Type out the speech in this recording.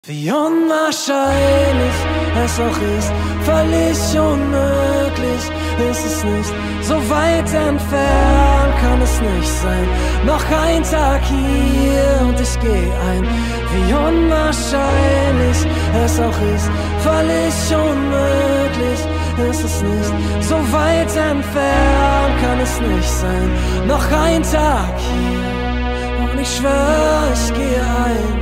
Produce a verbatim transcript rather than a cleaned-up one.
Wie unwahrscheinlich es auch ist, völlig unmöglich ist es nicht. So weit entfernt kann es nicht sein. Noch ein Tag hier und ich geh ein. Wie unwahrscheinlich es auch ist, völlig unmöglich ist es nicht. So weit entfernt kann es nicht sein. Noch ein Tag hier und ich schwör, ich gehe ein.